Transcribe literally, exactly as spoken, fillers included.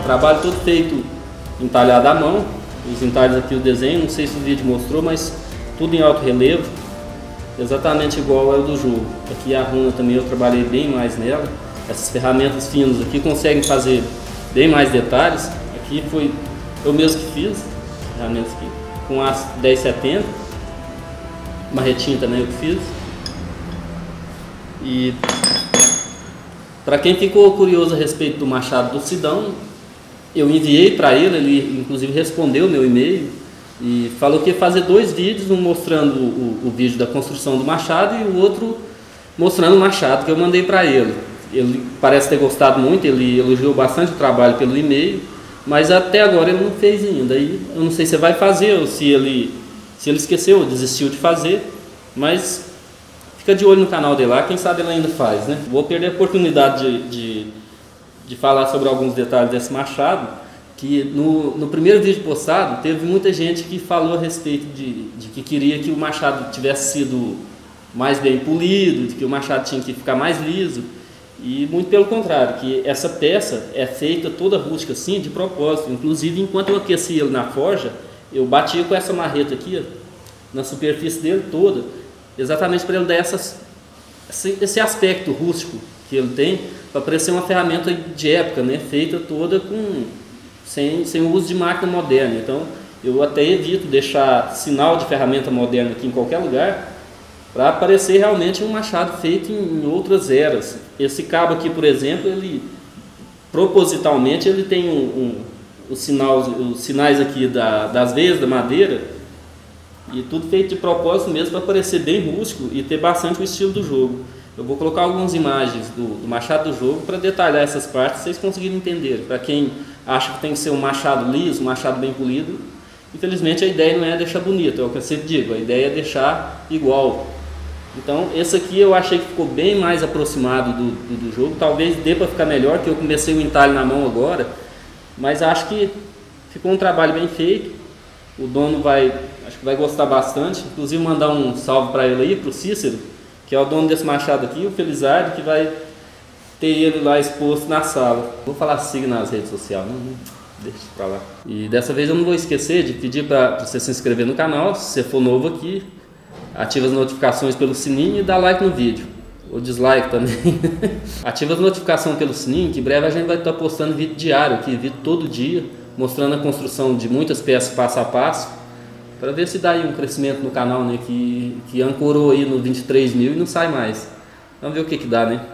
trabalho todo feito entalhado à mão, os entalhes aqui, o desenho, não sei se o vídeo mostrou, mas tudo em alto relevo, exatamente igual ao do jogo. Aqui a runa também eu trabalhei bem mais nela, essas ferramentas finas aqui conseguem fazer bem mais detalhes. Aqui foi eu mesmo que fiz, ferramentas aqui, com as dez setenta, marretinha também eu que fiz. E para quem ficou curioso a respeito do machado do Sidão, eu enviei para ele, ele inclusive respondeu meu e-mail e falou que ia fazer dois vídeos, um mostrando o, o vídeo da construção do machado e o outro mostrando o machado que eu mandei para ele. Ele parece ter gostado muito, ele elogiou bastante o trabalho pelo e-mail, mas até agora ele não fez ainda. E eu não sei se vai fazer ou se ele, se ele esqueceu ou desistiu de fazer, mas fica de olho no canal dele lá, quem sabe ele ainda faz, né? Vou perder a oportunidade de, de, de falar sobre alguns detalhes desse machado, que no, no primeiro vídeo postado teve muita gente que falou a respeito de, de que queria que o machado tivesse sido mais bem polido, de que o machado tinha que ficar mais liso, e muito pelo contrário, que essa peça é feita toda rústica assim, de propósito. Inclusive, enquanto eu aquecia ele na forja, eu batia com essa marreta aqui, ó, na superfície dele toda, exatamente para ele dar essas, esse aspecto rústico que ele tem, para parecer uma ferramenta de época, né, feita toda com, sem, sem o uso de máquina moderna. Então eu até evito deixar sinal de ferramenta moderna aqui em qualquer lugar, para parecer realmente um machado feito em, em outras eras. Esse cabo aqui, por exemplo, ele propositalmente ele tem um, um, os, sinal, os sinais aqui da, das veias da madeira, e tudo feito de propósito mesmo para parecer bem rústico e ter bastante o estilo do jogo. Eu vou colocar algumas imagens do, do machado do jogo para detalhar essas partes, vocês conseguirem entender. Para quem acha que tem que ser um machado liso, um machado bem polido, infelizmente a ideia não é deixar bonito, é o que eu sempre digo, a ideia é deixar igual. Então esse aqui eu achei que ficou bem mais aproximado do, do, do jogo, talvez dê para ficar melhor, que eu comecei o entalhe na mão agora, mas acho que ficou um trabalho bem feito. O dono vai, acho que vai gostar bastante, inclusive mandar um salve para ele aí, para o Cícero, que é o dono desse machado aqui, o Felizardo, que vai ter ele lá exposto na sala. Vou falar siga nas redes sociais, não, não deixa isso para lá. E dessa vez eu não vou esquecer de pedir para você se inscrever no canal, se você for novo aqui, ativa as notificações pelo sininho e dá like no vídeo, ou dislike também. Ativa as notificações pelo sininho, que em breve a gente vai estar postando vídeo diário aqui, vídeo todo dia, mostrando a construção de muitas peças passo a passo, para ver se dá aí um crescimento no canal, né, que, que ancorou aí no vinte e três mil e não sai mais. Vamos ver o que que dá, né?